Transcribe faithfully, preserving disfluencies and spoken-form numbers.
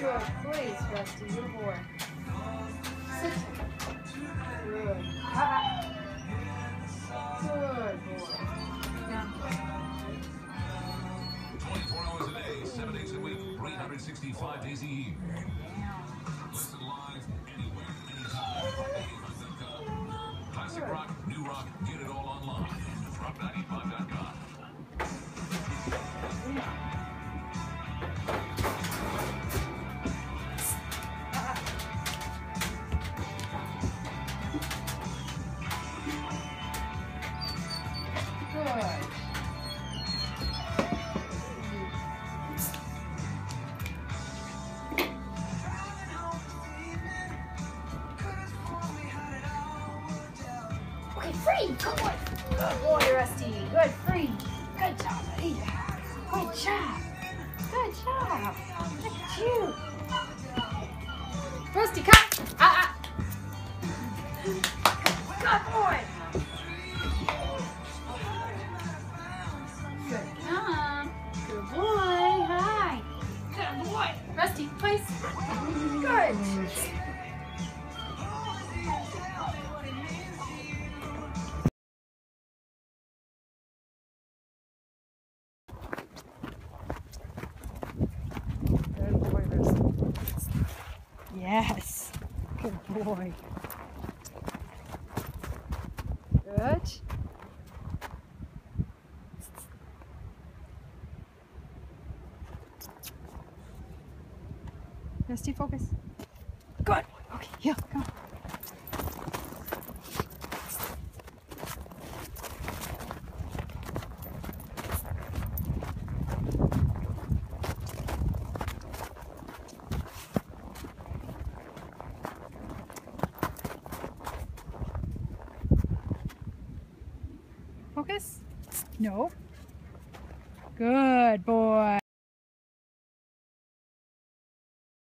Good. Please, Rusty. Good boy. Sit. Good. Ah. Good boy. Down. twenty-four hours a day, seven days a week, three hundred sixty-five days a year. Listen live anywhere, anytime. Classic rock, new rock, get it all online. rock ninety-five dot com. Good. Okay, free. Good boy. Good boy, Rusty. Good, free. Good job, buddy. Good job. Good job. Look at you. Rusty, come. Ah, ah. Good boy. Good. Come. Good boy. Hi. Good boy. Rusty, please. Good. Good boy, Rusty. Yes. Good boy. Good. Rusty, focus. Good. Okay, here, come on. Focus. No. Good boy.